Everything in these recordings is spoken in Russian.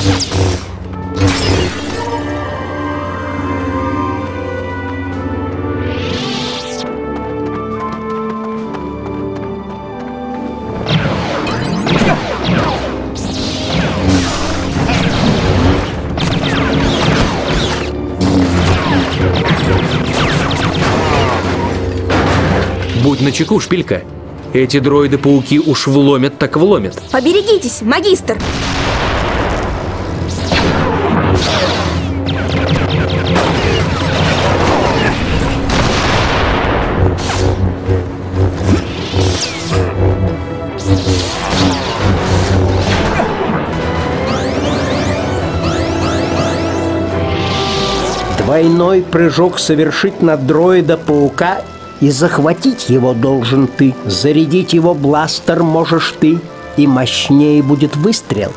Будь начеку, Шпилька. Эти дроиды-пауки уж вломят так вломят. Поберегитесь, магистр! Двойной прыжок совершить на дроида-паука и захватить его должен ты. Зарядить его бластер можешь ты, и мощнее будет выстрел.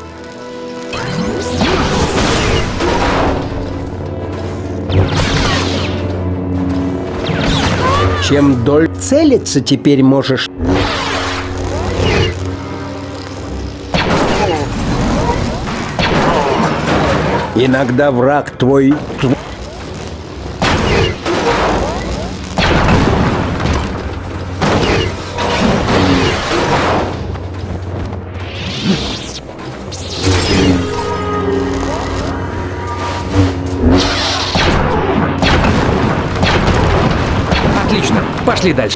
Чем дольше целиться теперь можешь. Иногда враг твой... Отлично, пошли дальше.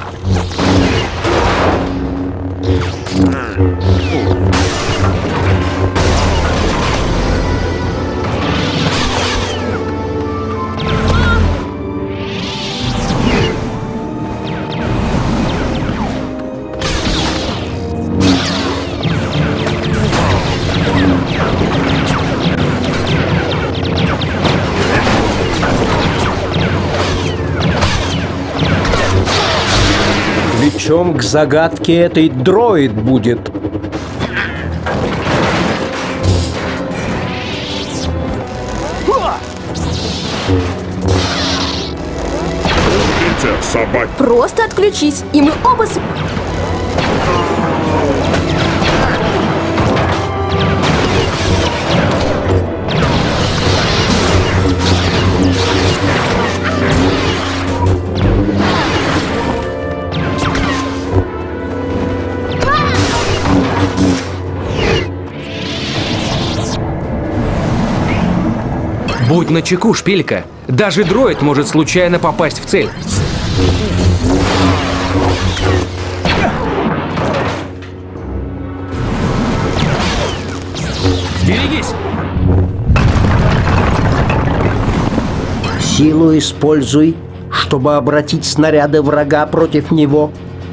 Ключом к загадке этой дроид будет. Просто отключись, и мы оба Будь начеку, Шпилька. Даже дроид может случайно попасть в цель. Берегись! Силу используй, чтобы обратить снаряды врага против него.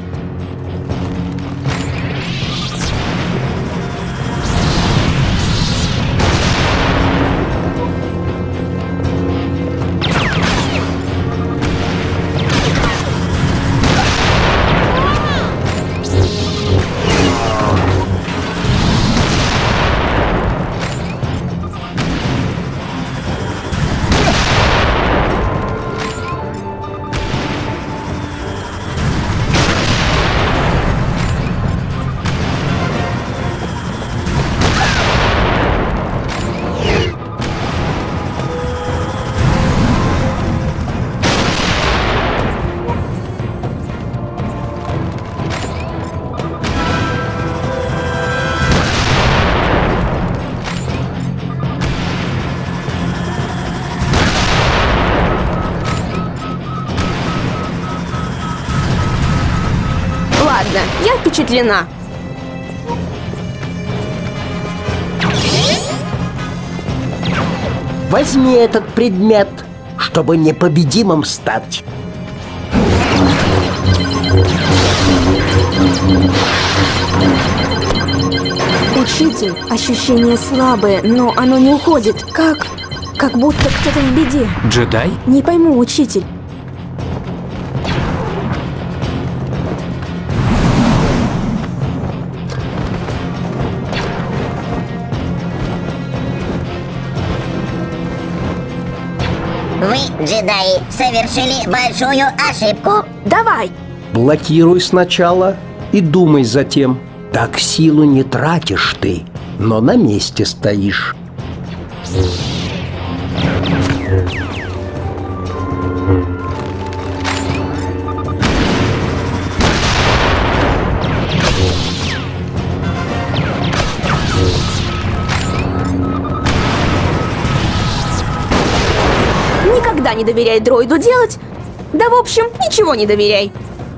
Ладно, я впечатлена. Возьми этот предмет, чтобы непобедимым стать. Учитель, ощущение слабое, но оно не уходит. Как будто кто-то в беде. Джедай? Не пойму, учитель. Вы, джедаи, совершили большую ошибку. Давай! Блокируй сначала и думай затем. Так силу не тратишь ты, но на месте стоишь. Никогда не доверяй дроиду делать. Да, в общем, ничего не доверяй.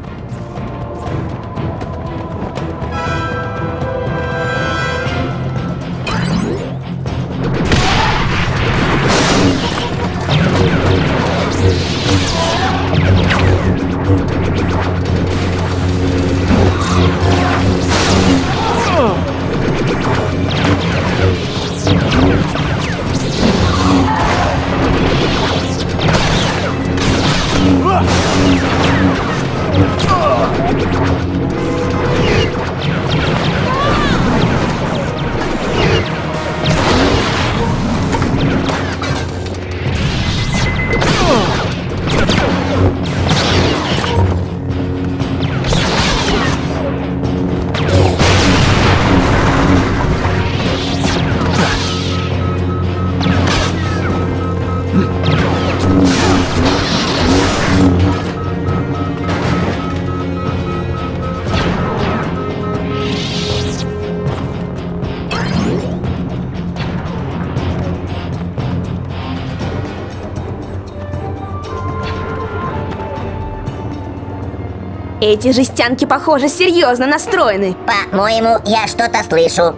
Эти жестянки, похоже, серьезно настроены. По-моему, я что-то слышу.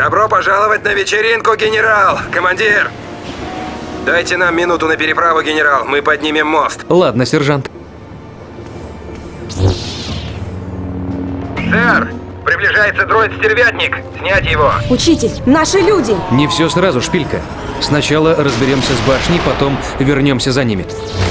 Добро пожаловать на вечеринку, генерал! Командир! Дайте нам минуту на переправу, генерал. Мы поднимем мост. Ладно, сержант. Сэр! Приближается дроид-стервятник. Снять его. Учитель, наши люди! Не все сразу, Шпилька. Сначала разберемся с башней, потом вернемся за ними.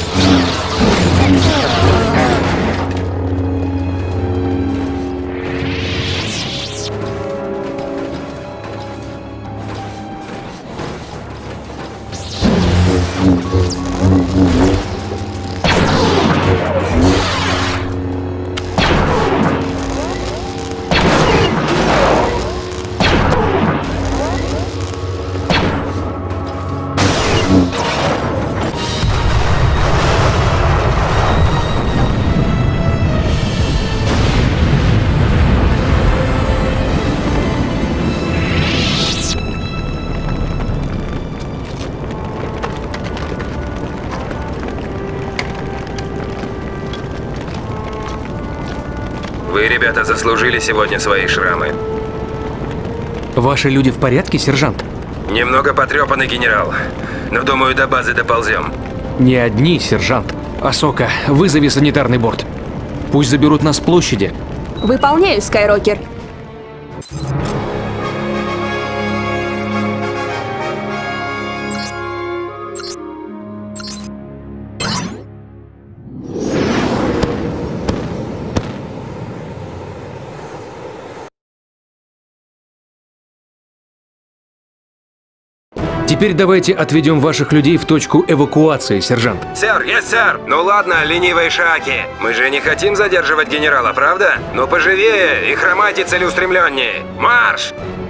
Вы, ребята, заслужили сегодня свои шрамы. Ваши люди в порядке, сержант? Немного потрепанный, генерал. Но, думаю, до базы доползем. Не одни, сержант. Асока, вызови санитарный борт. Пусть заберут нас с площади. Выполняю, Скайрокер. Теперь давайте отведем ваших людей в точку эвакуации, сержант. Сэр, есть, сэр! Ну ладно, ленивые шаки. Мы же не хотим задерживать генерала, правда? Ну поживее и хромайте целеустремленнее. Марш!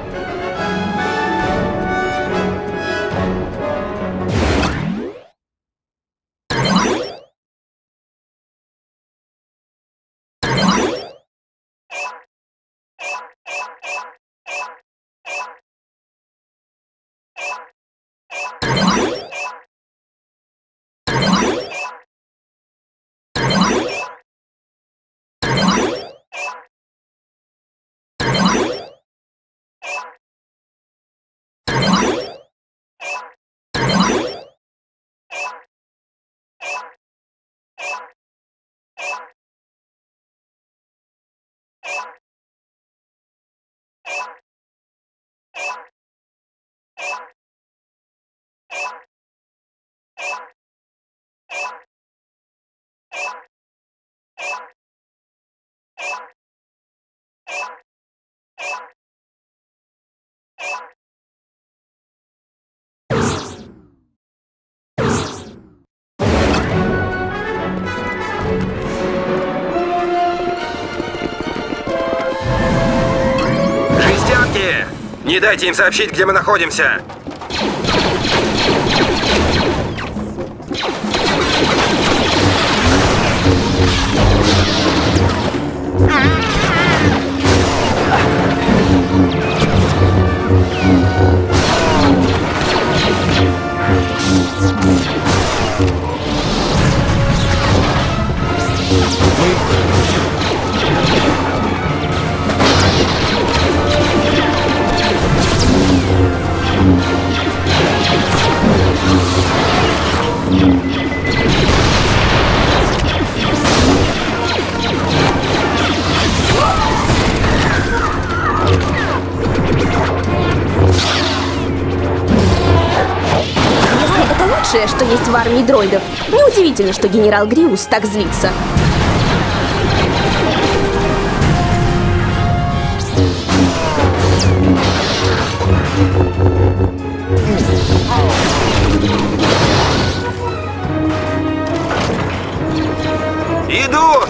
Жестянки! Не дайте им сообщить, где мы находимся! Это лучшее, что есть в армии дроидов. Неудивительно, что генерал Гриус так злится. Иду!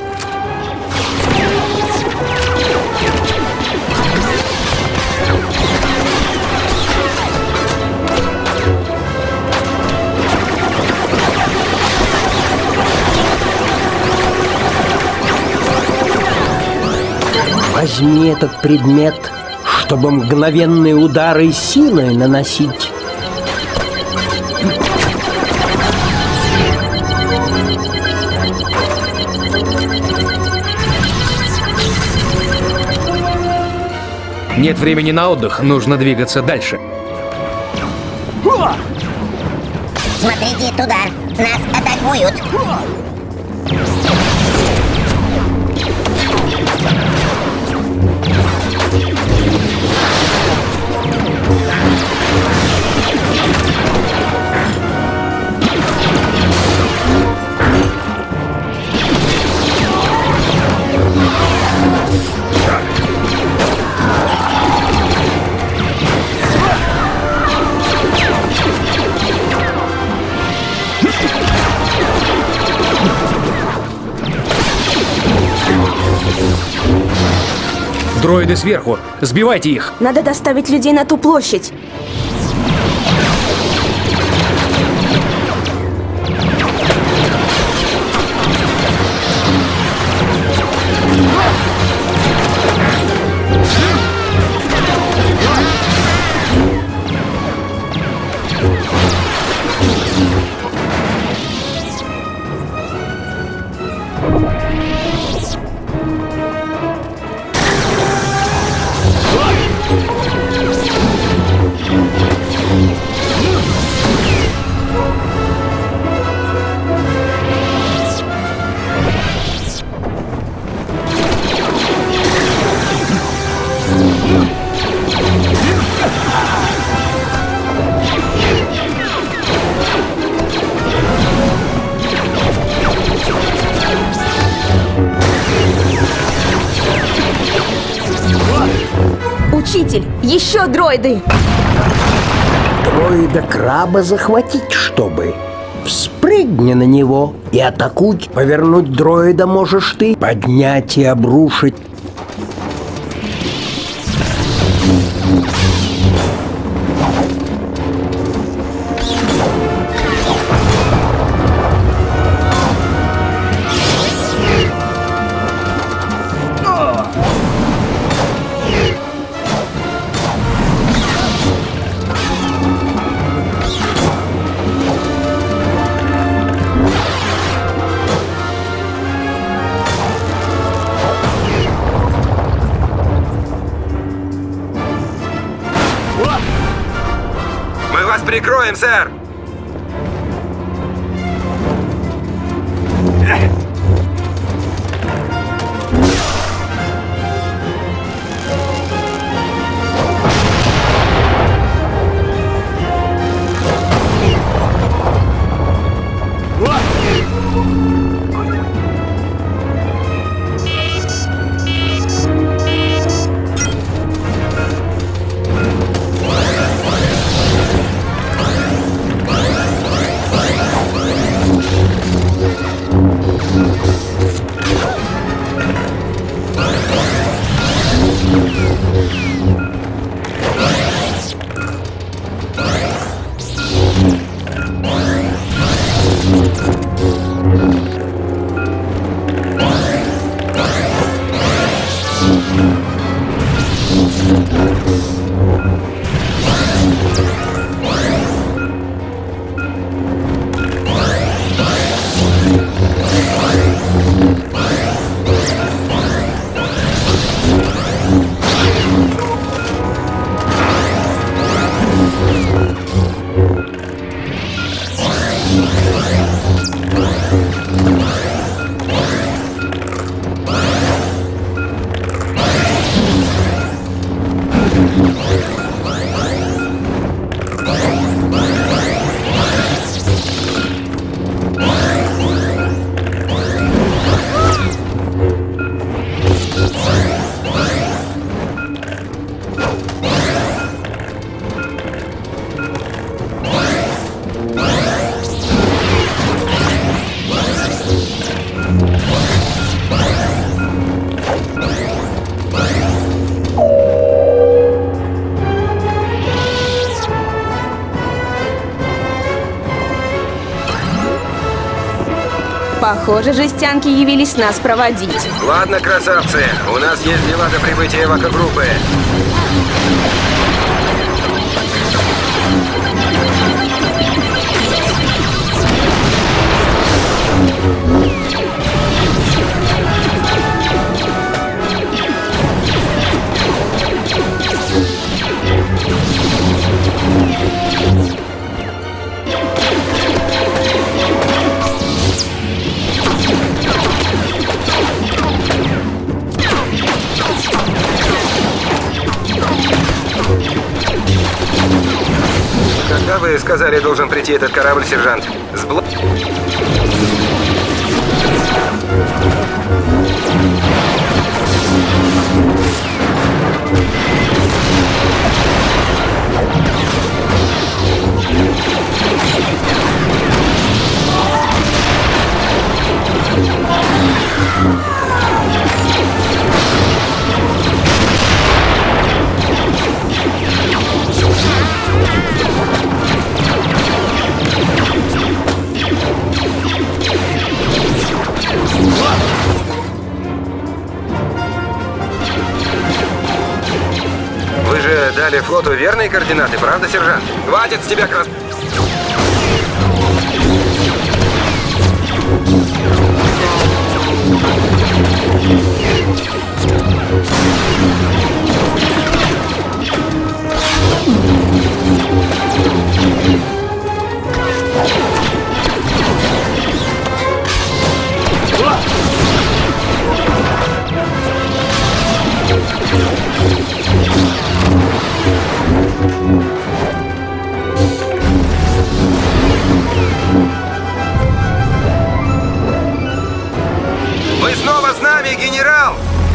Возьми этот предмет, чтобы мгновенные удары силой наносить. Нет времени на отдых, нужно двигаться дальше. Смотрите туда. Нас атакуют. Дроиды сверху. Сбивайте их. Надо доставить людей на ту площадь. Учитель, еще дроиды! Дроида-краба захватить, чтобы. Вспрыгни на него и атакуй. Повернуть дроида можешь ты, поднять и обрушить. Мы вас прикроем, сэр! Похоже, жестянки явились нас проводить. Ладно, красавцы, у нас есть дела до прибытия эвакогруппы. вы сказали, должен прийти этот корабль, сержант? Вы же дали флоту верные координаты, правда, сержант? Хватит с тебя крас... Вы снова с нами, генерал!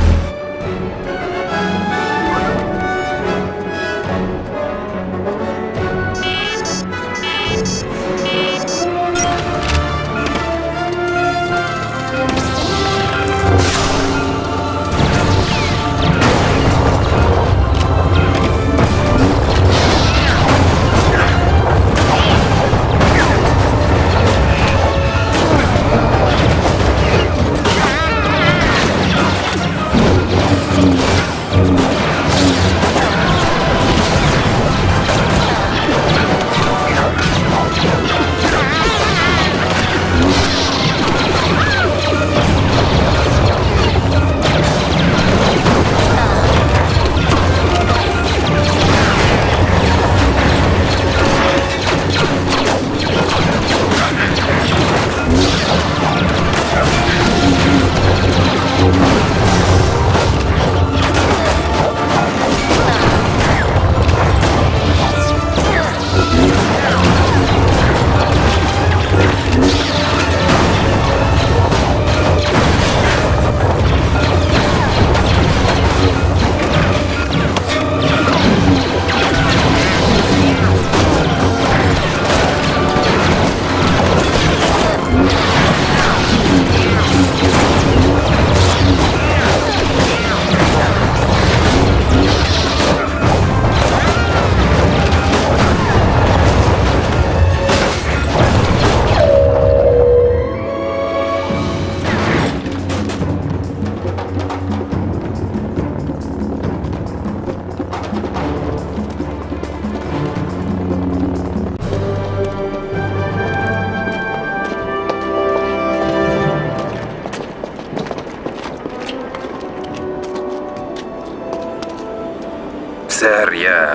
Сэр,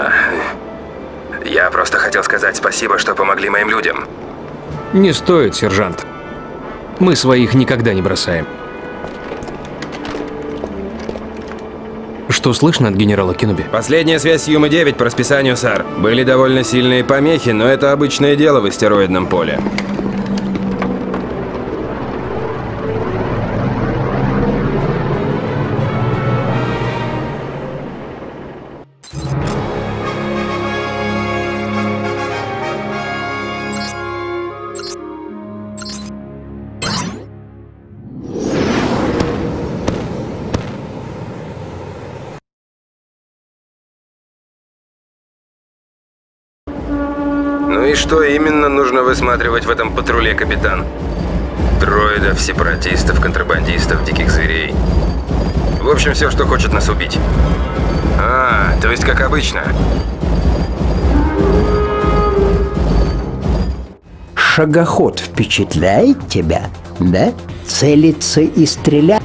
я просто хотел сказать спасибо, что помогли моим людям. Не стоит, сержант. Мы своих никогда не бросаем. Что слышно от генерала Кенноби? Последняя связь с Юма-9 по расписанию, сэр. Были довольно сильные помехи, но это обычное дело в астероидном поле. Ну и что именно нужно высматривать в этом патруле, капитан? Дроидов, сепаратистов, контрабандистов, диких зверей. В общем, все, что хочет нас убить. А, то есть как обычно. Шагоход впечатляет тебя, да? Целиться и стрелять.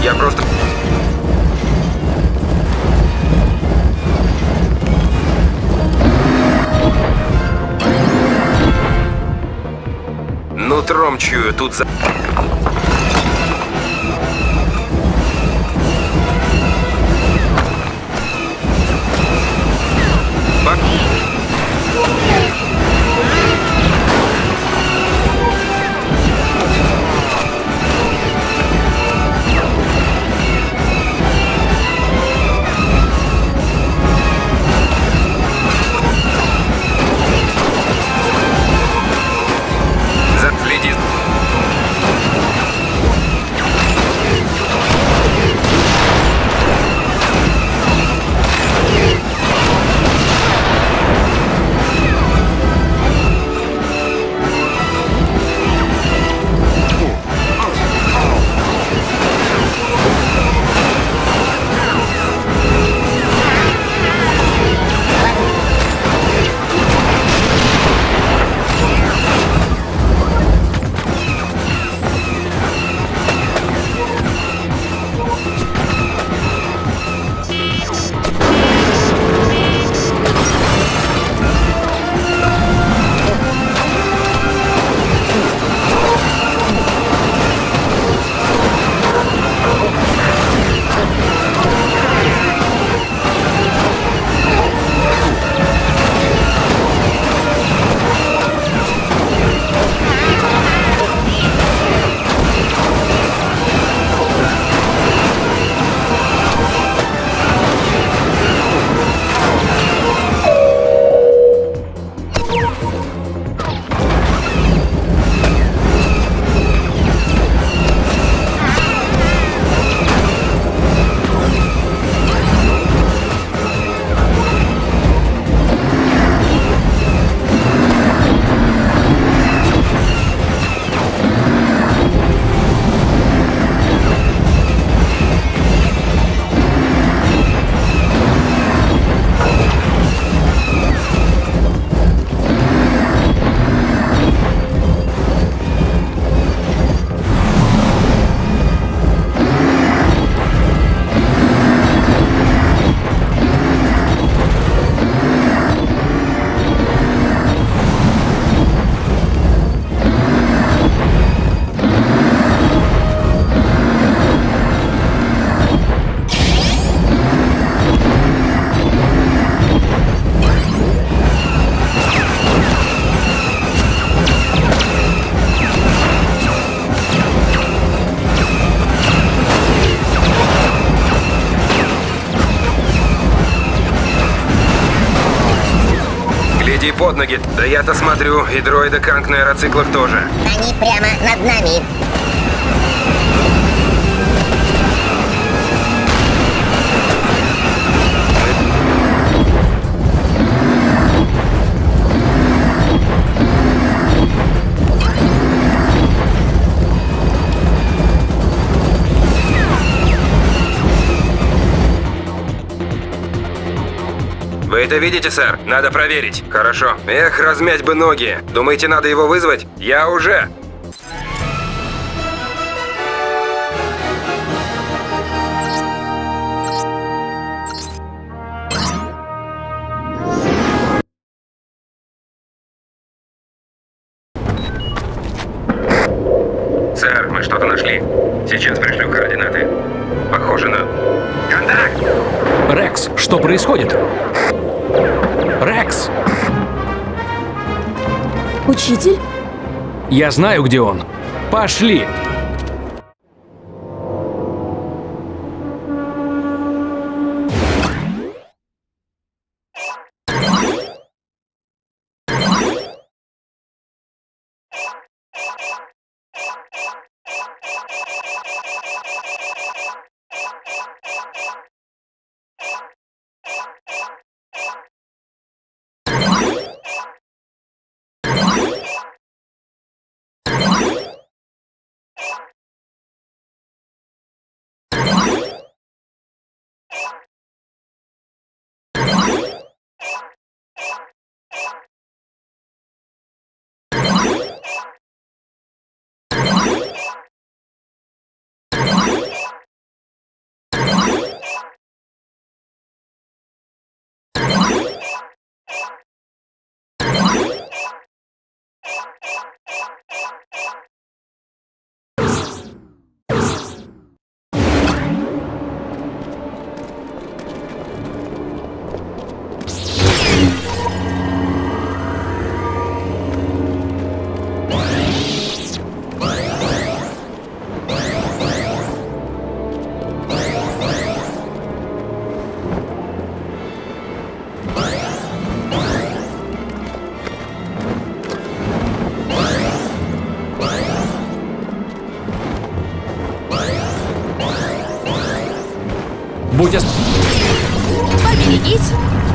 Я просто... Нутром чую, тут за... Следи. Гляди под ноги. Да я-то смотрю, и дроиды Канг на аэроциклах тоже. Они прямо над нами. Вы это видите, сэр? Надо проверить. Хорошо. Эх, размять бы ноги. Думаете, надо его вызвать? Я уже. Сэр, мы что-то нашли. Сейчас пришлю координаты. Похоже на... Контакт! Рекс, что происходит? Рекс! Учитель? Я знаю, где он. Пошли! Будь Поберегись!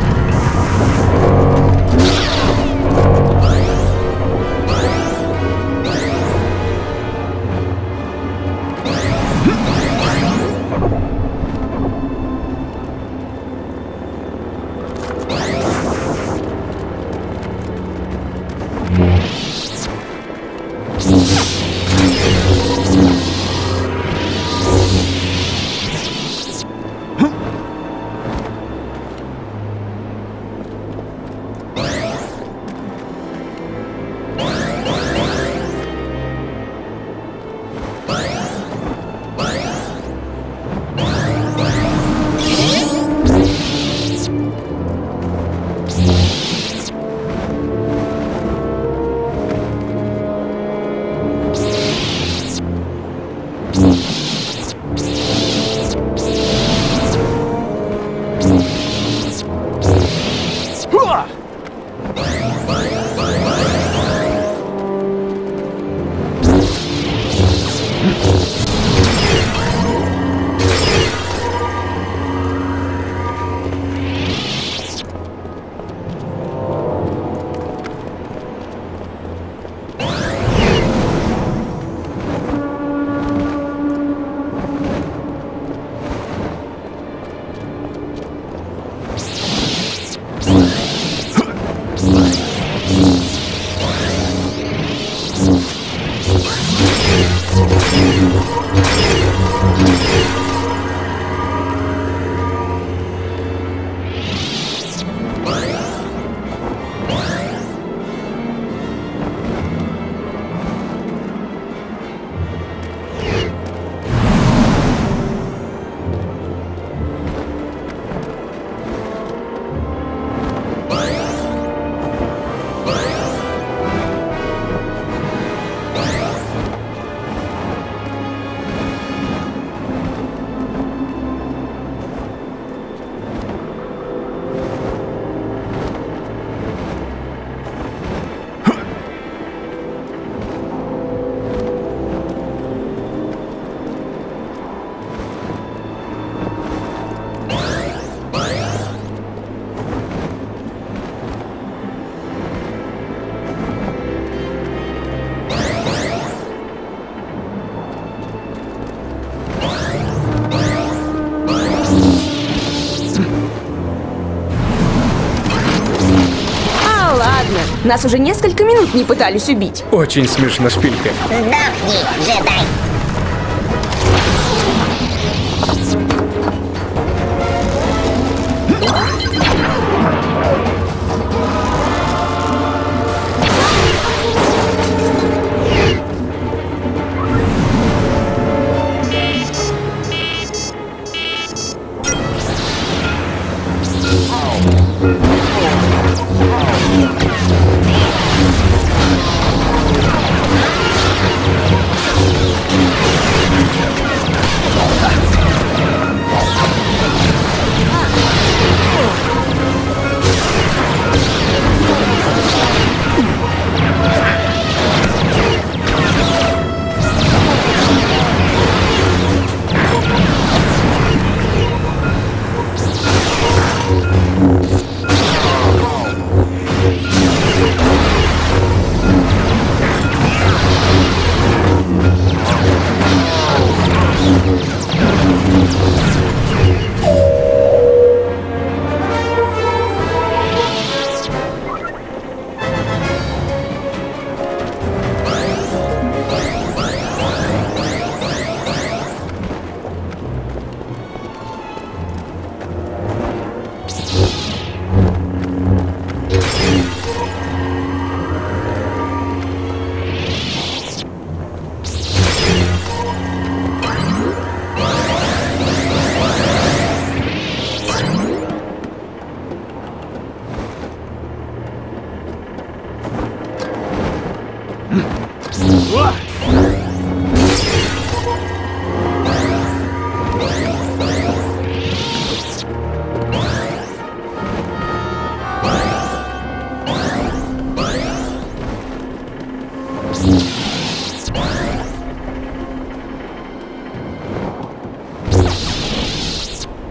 Нас уже несколько минут не пытались убить. Очень смешно, Шпилька. Сдохни, джедай!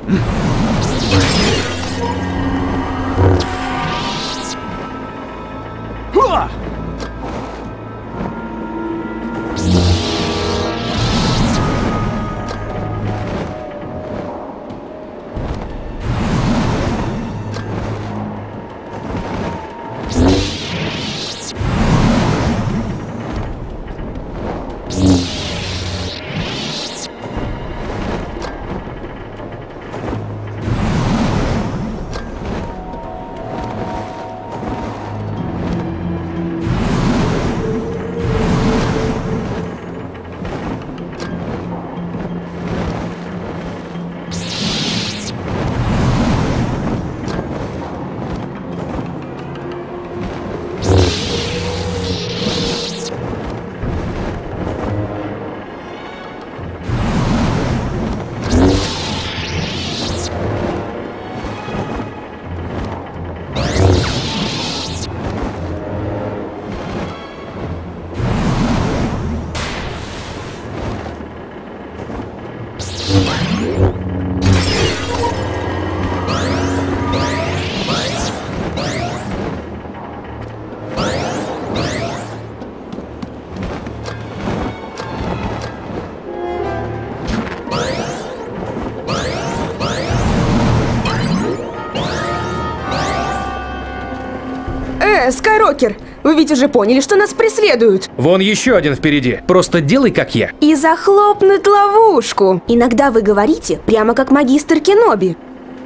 Скайрокер, вы ведь уже поняли, что нас преследуют. Вон еще один впереди. Просто делай, как я. И захлопнуть ловушку. Иногда вы говорите прямо как магистр Кеноби.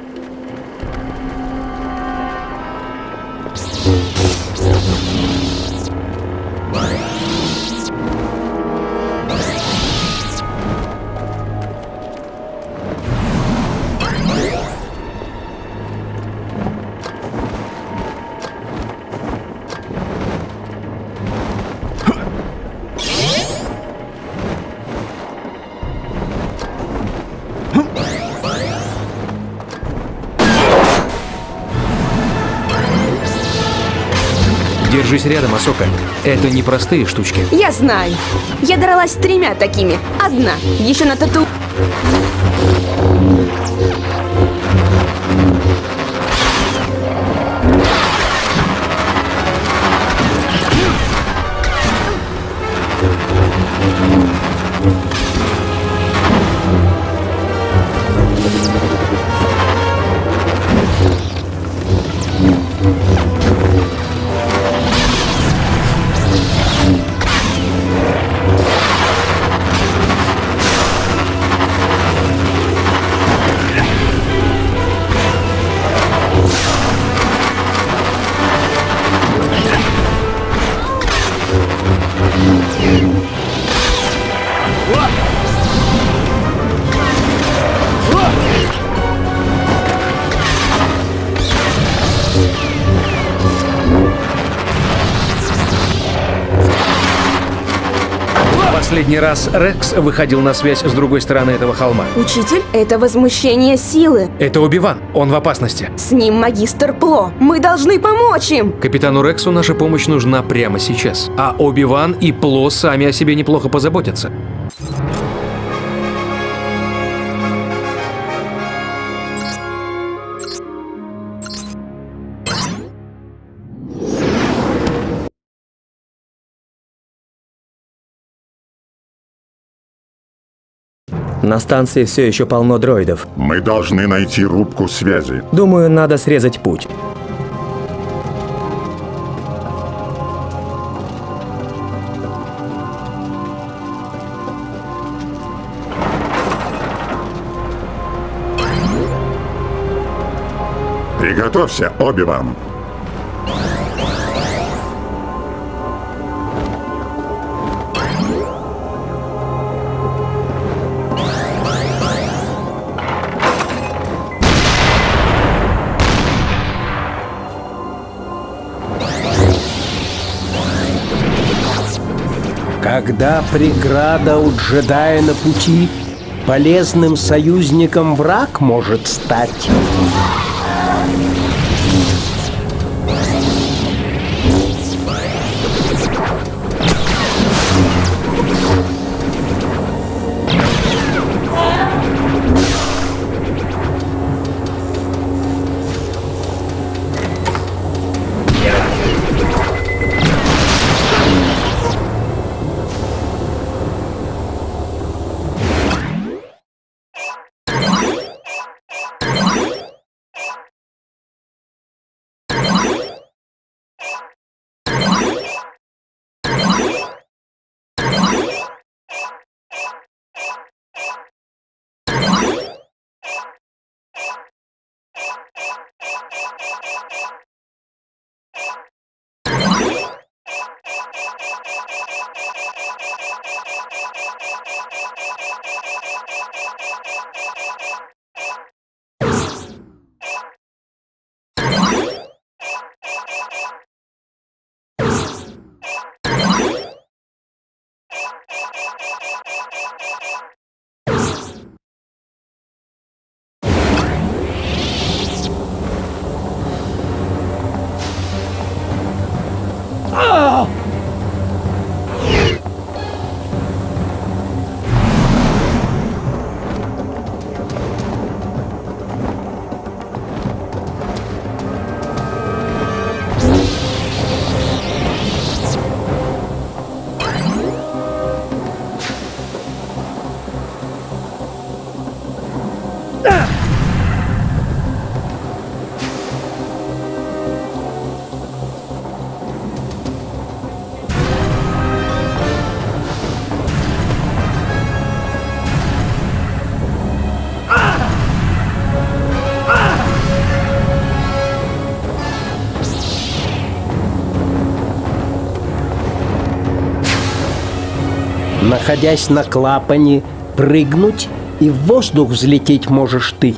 Держись рядом, Асока. Это не простые штучки. Я знаю. Я дралась с 3 такими. Одна. Еще на тату... Последний раз Рекс выходил на связь с другой стороны этого холма. Учитель, это возмущение силы. Это Оби-Ван. Он в опасности. С ним магистр Пло. Мы должны помочь им. Капитану Рексу наша помощь нужна прямо сейчас. А Оби-Ван и Пло сами о себе неплохо позаботятся. На станции все еще полно дроидов. Мы должны найти рубку связи. Думаю, надо срезать путь. Приготовься, Оби-Ван. Когда преграда у джедая на пути, полезным союзником враг может стать. Находясь на клапане, прыгнуть и в воздух взлететь можешь ты.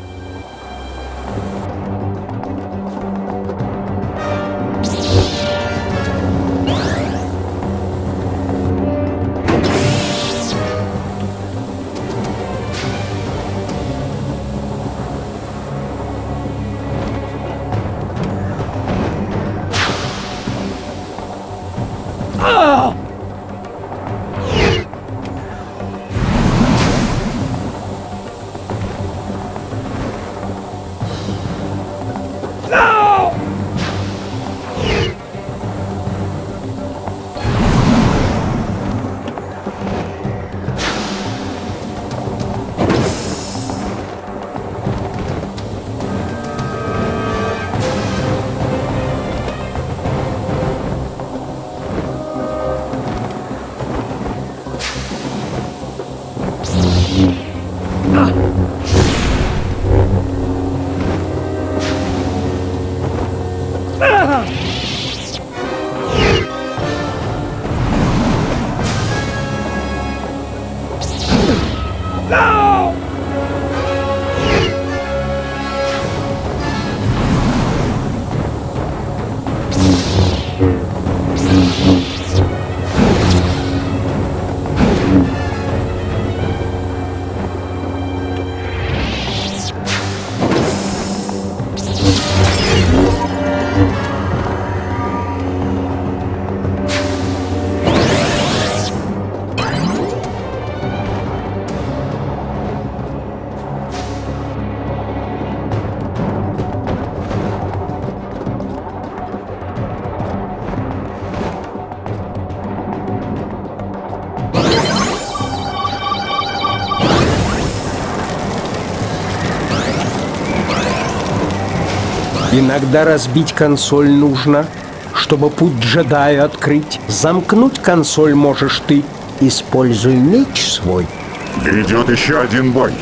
Иногда разбить консоль нужно, чтобы путь джедаю открыть. Замкнуть консоль можешь ты. Используй меч свой. Грядет еще один бой.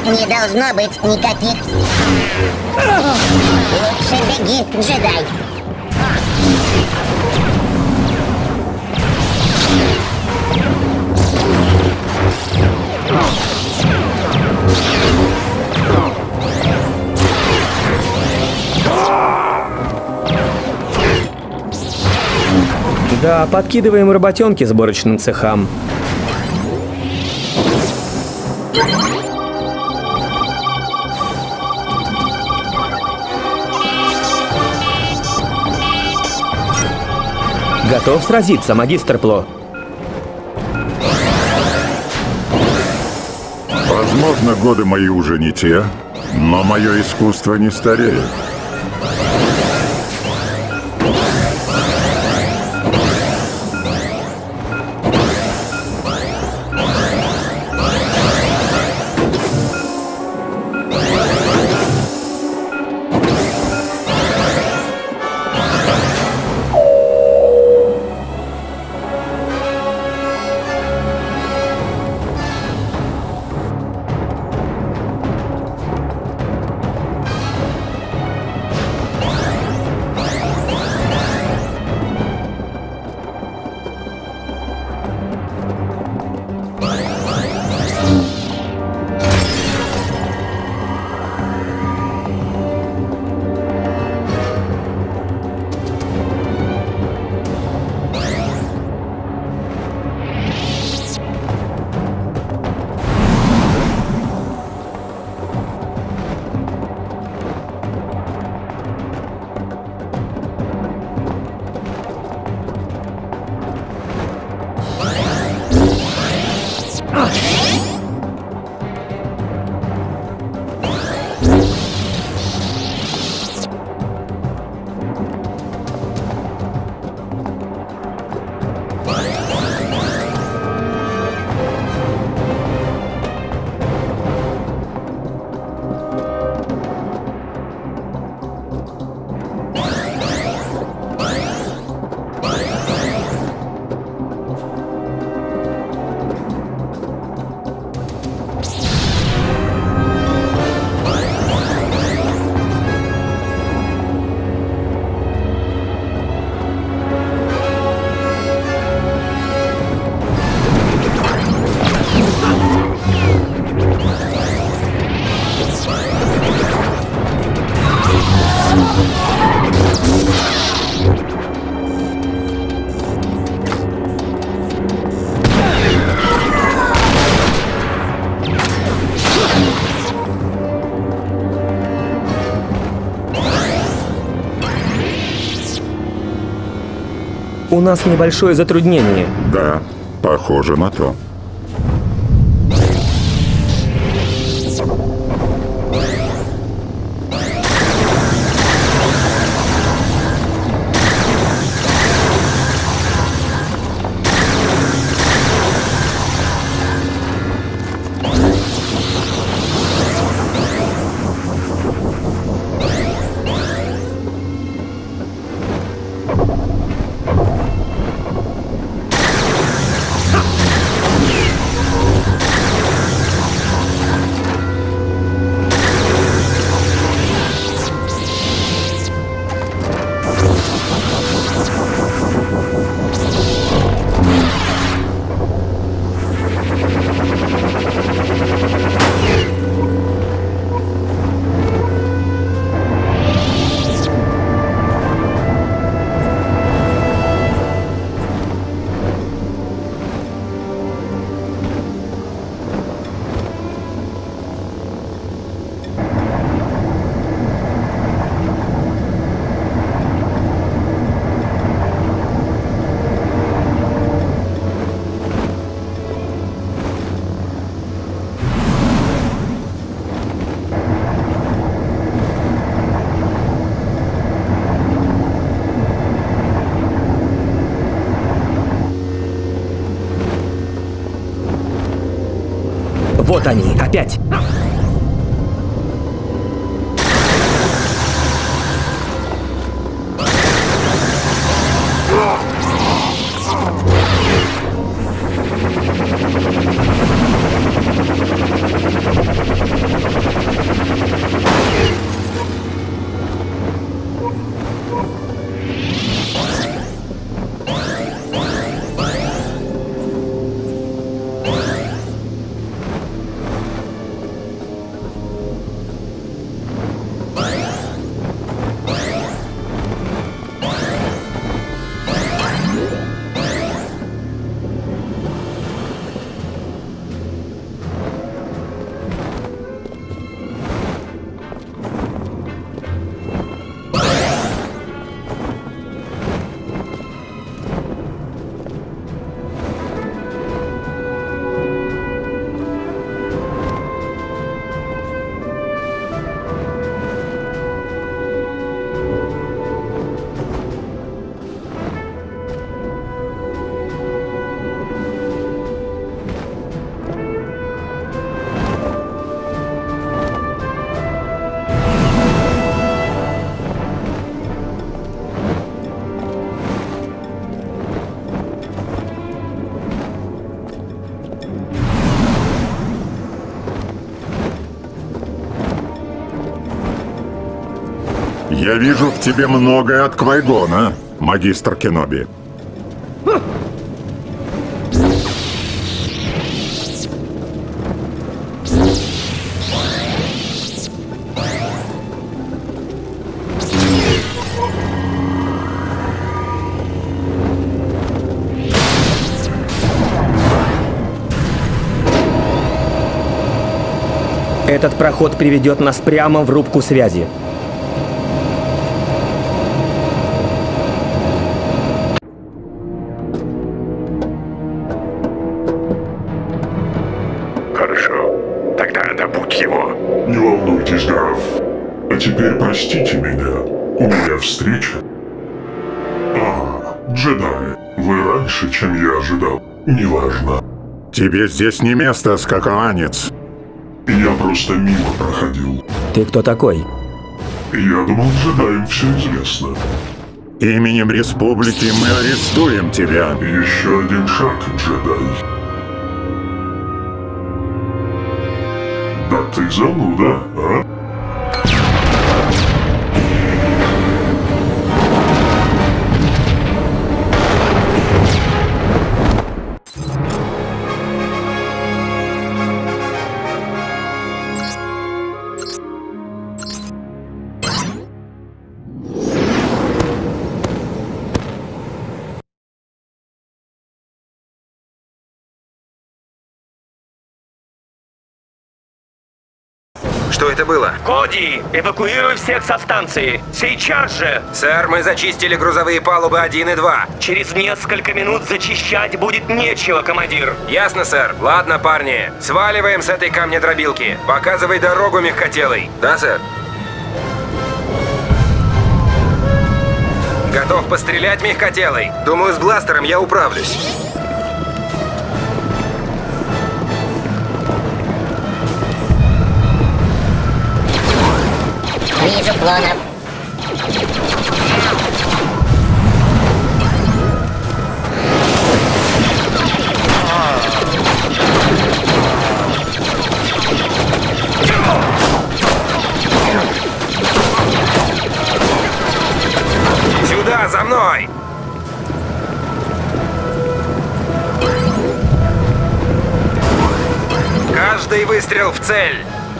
Не должно быть никаких. Лучше беги, джедай. Да, подкидываем работенки сборочным цехам. Готов сразиться, магистр Пло? Возможно, годы мои уже не те, но мое искусство не стареет. У нас небольшое затруднение. Да, похоже на то. Вот они, опять. Я вижу в тебе многое от Квайгона, магистр Кеноби. Этот проход приведет нас прямо в рубку связи. Хорошо. Тогда добудь его. Не волнуйтесь, граф. А теперь простите меня. У меня встреча. Джедай. Вы раньше, чем я ожидал. Неважно. Тебе здесь не место, скаканец. Я просто мимо проходил. Ты кто такой? Я думал, джедаям все известно. Именем республики мы арестуем тебя. Еще один шаг, джедай. Да ты зануда, а? Что это было? Коди, эвакуируй всех со станции. Сейчас же. Сэр, мы зачистили грузовые палубы 1 и 2. Через несколько минут зачищать будет нечего, командир. Ясно, сэр. Ладно, парни. Сваливаем с этой камнедробилки. Показывай дорогу, мягкотелый. Да, сэр? Готов пострелять, мягкотелый? Думаю, с бластером я управлюсь. Вижу клонов. Сюда, за мной! Каждый выстрел в цель!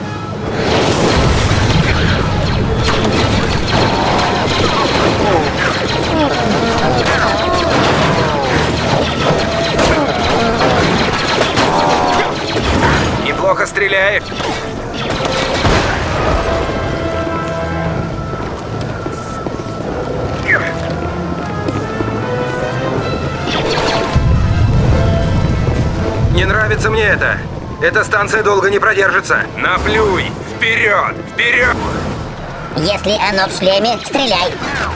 Неплохо стреляешь. Не нравится мне это. Эта станция долго не продержится. Наплюй! Вперед! Вперед! Если оно в шлеме, стреляй.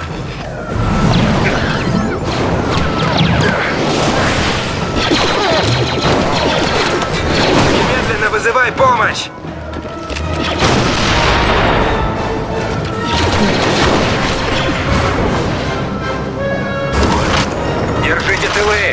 Немедленно вызывай помощь! Держите тылы!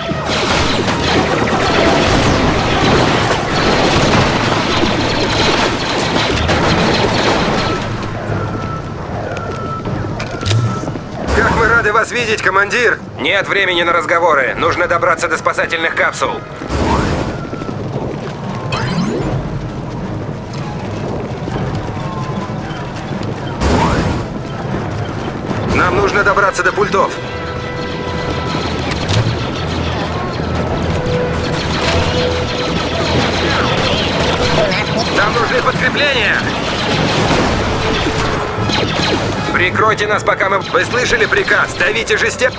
Как мы рады вас видеть, командир! Нет времени на разговоры. Нужно добраться до спасательных капсул. Нам нужно добраться до пультов. Нам нужны подкрепления. Прикройте нас, пока мы... Вы слышали приказ? Давите жестеп...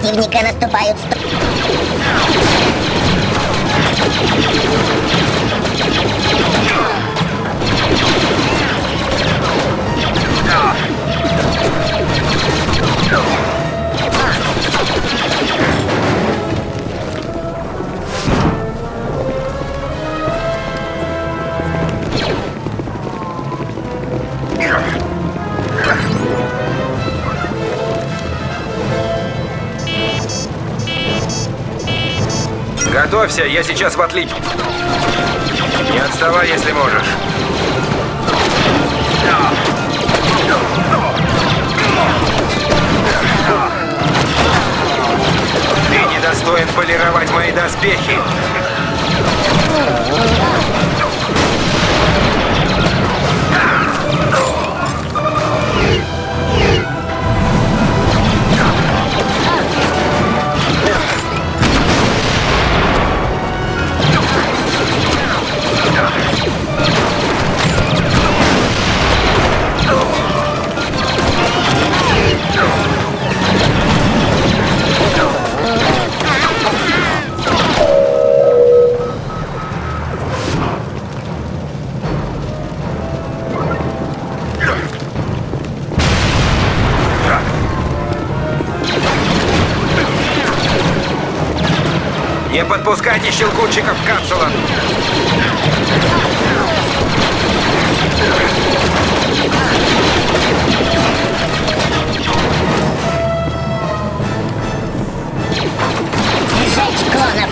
противника наступают Готовься, я сейчас в отличие. Не отставай, если можешь. Ты недостоин полировать мои доспехи. Не подпускайте щелкунчиков к капсулам! сжечь клонов.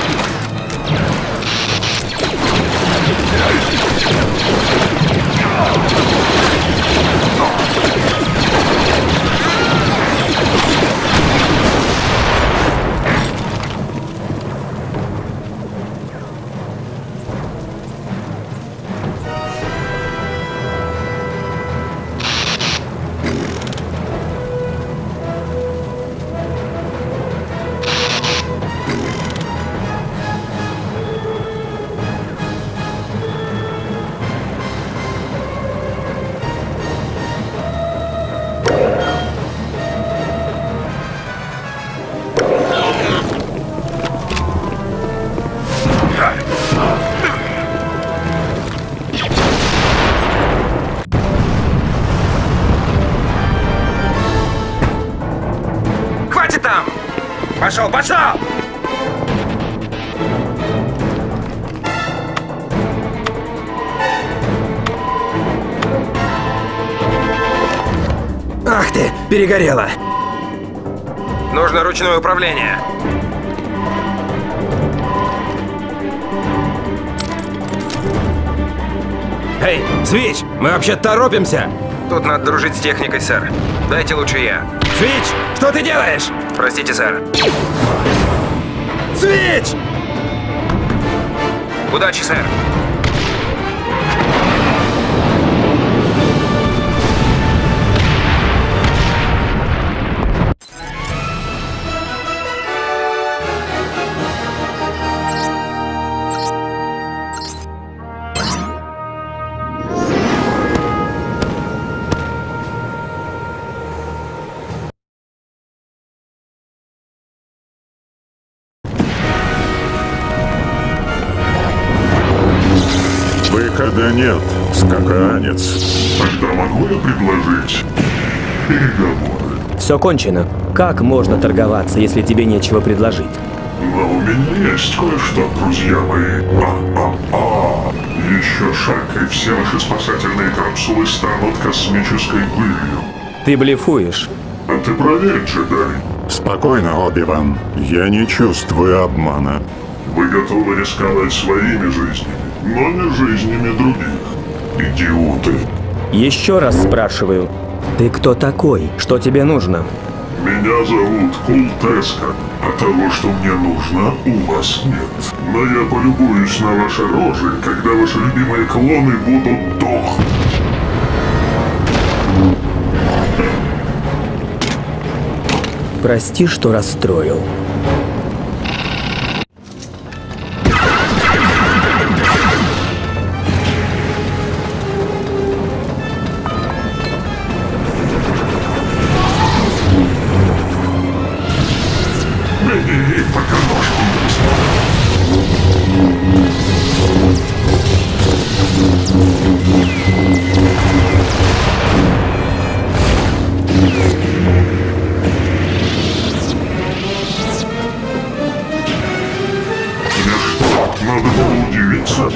Хватит там! Пошел, пошел! Ах ты, перегорела. Нужно ручное управление. Эй, Свич, мы вообще торопимся. Тут надо дружить с техникой, сэр. Дайте лучше я. Свич, что ты делаешь? Простите, сэр. Свич! Удачи, сэр. Выхода нет, скаканец. Тогда могу я предложить переговоры? Все кончено. Как можно торговаться, если тебе нечего предложить? Но у меня есть кое-что, друзья мои. Еще шаг, и все наши спасательные капсулы станут космической пылью. Ты блефуешь. А ты проверь, джедай. Спокойно, Оби-Ван. Я не чувствую обмана. Вы готовы рисковать своими жизнями, но не жизнями других. Идиоты. Еще раз спрашиваю. Ты кто такой? Что тебе нужно? Меня зовут Култеска, а того, что мне нужно, у вас нет. Но я полюбуюсь на ваши рожи, когда ваши любимые клоны будут дохнуть. Прости, что расстроил. Надо было удивиться.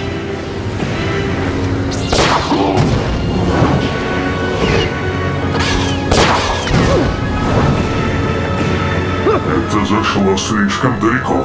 Это зашло слишком далеко.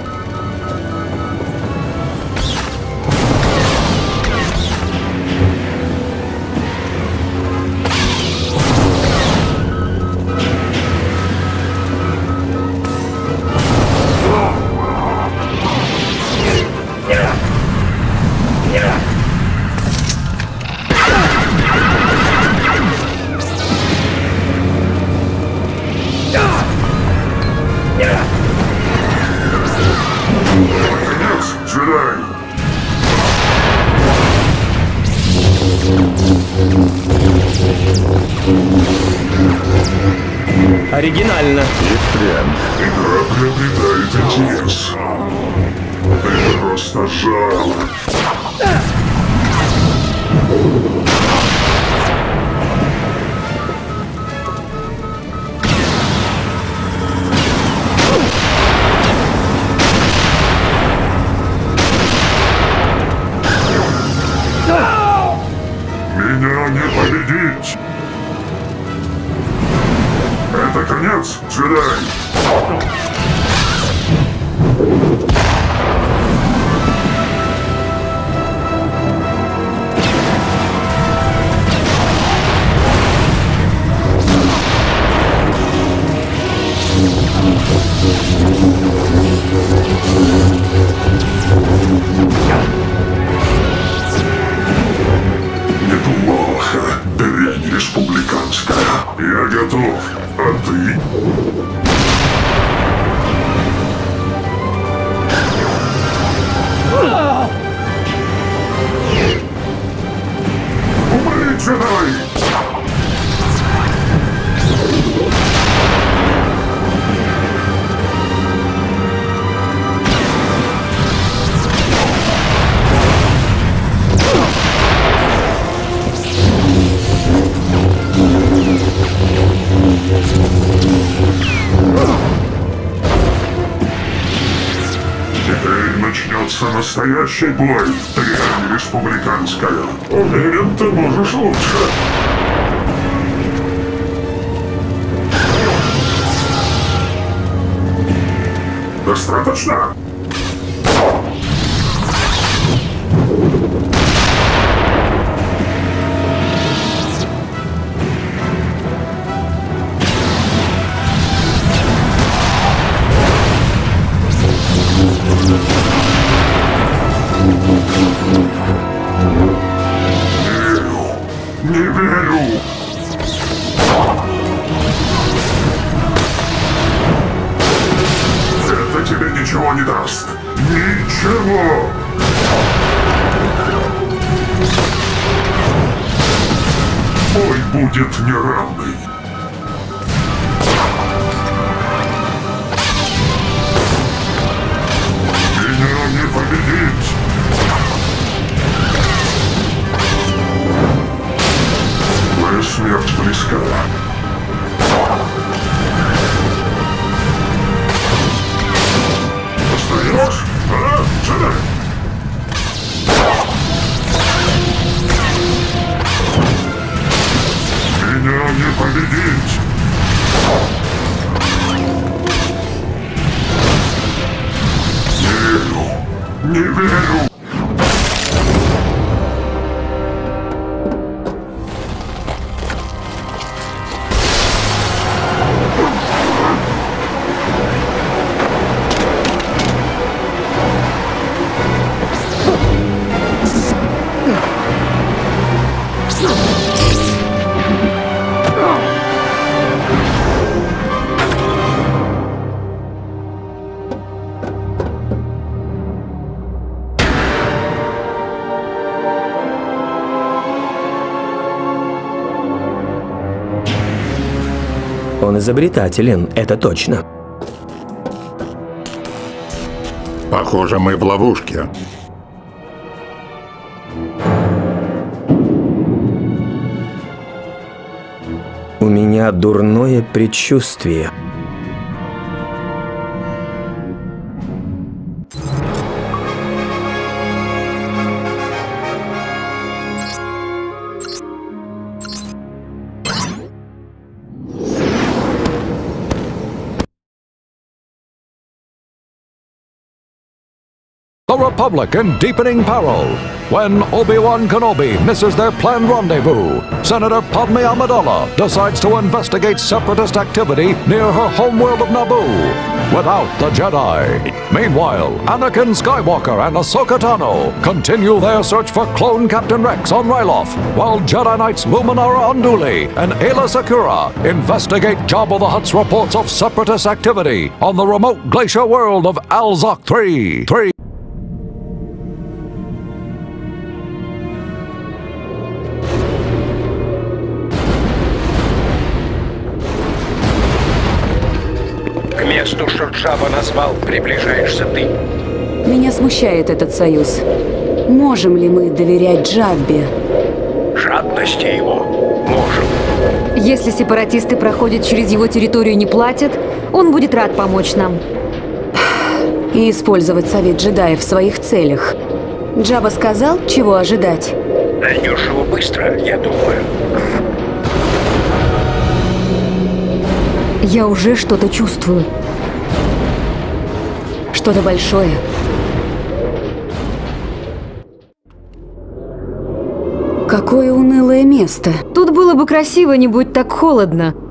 Оригинально. Игра приобретает интерес. Это просто жалко. Меня не победить! Это конец, джедай! Неплохо, дрянь республиканская. Я готов. А ты? Умри, джедай! Теперь начнется настоящий бой, дрянь республиканская. Уверен, ты можешь лучше. Достаточно? Не верю! Это тебе ничего не даст! Ничего! Бой будет неравный! Меня не победить! Моя смерть близка. Устаешь? А? Джедай? Меня не победить! Не верю! Не верю! Он изобретателен, это точно. Похоже, мы в ловушке. У меня дурное предчувствие. the Republic in deepening peril. When Obi-Wan Kenobi misses their planned rendezvous, Senator Padme Amidala decides to investigate separatist activity near her homeworld of Naboo without the Jedi. Meanwhile, Anakin Skywalker and Ahsoka Tano continue their search for clone Captain Rex on Ryloth, while Jedi Knights Luminara Unduli and Ayla Secura investigate Jabba the Hutt's reports of separatist activity on the remote glacier world of Alzok 3. К месту, что Джабба назвал, приближаешься ты. Меня смущает этот союз. Можем ли мы доверять Джаббе? Жадности его можем. Если сепаратисты проходят через его территорию и не платят, он будет рад помочь нам. И использовать совет джедаев в своих целях. Джабба сказал, чего ожидать? Найдешь его быстро, я думаю. Я уже что-то чувствую. Что-то большое. Какое унылое место. Тут было бы красиво, не будь так холодно.